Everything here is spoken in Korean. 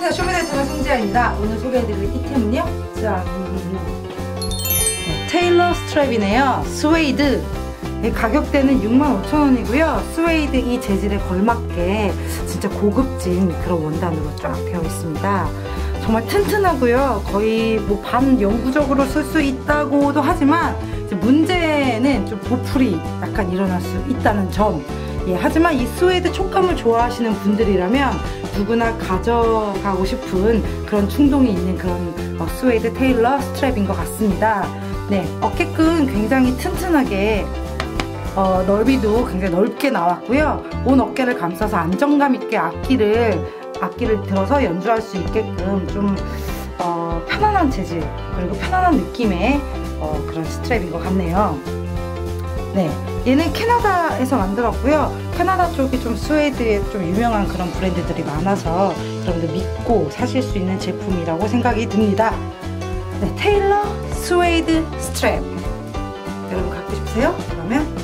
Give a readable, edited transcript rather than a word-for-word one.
안녕하세요. 쇼미더유튜버 송지아입니다. 오늘 소개해드릴 이템은요. 자, 테일러 스트랩이네요. 스웨이드. 가격대는 65,000원이고요. 스웨이드 이 재질에 걸맞게 진짜 고급진 그런 원단으로 쫙 되어 있습니다. 정말 튼튼하고요. 거의 뭐 반영구적으로 쓸 수 있다고도 하지만 문제는 좀 보풀이 약간 일어날 수 있다는 점. 예, 하지만 이 스웨이드 촉감을 좋아하시는 분들이라면 누구나 가져가고 싶은 그런 충동이 있는 그런 스웨이드 테일러 스트랩인 것 같습니다. 네, 어깨끈 굉장히 튼튼하게 넓이도 굉장히 넓게 나왔고요. 온 어깨를 감싸서 안정감 있게 악기를 들어서 연주할 수 있게끔 좀 편안한 재질 그리고 편안한 느낌의 그런 스트랩인 것 같네요. 네, 얘는 캐나다에서 만들었고요. 캐나다 쪽이 좀 스웨이드에 좀 유명한 그런 브랜드들이 많아서 여러분들 믿고 사실 수 있는 제품이라고 생각이 듭니다. 네, 테일러 스웨이드 스트랩 여러분 갖고 싶으세요? 그러면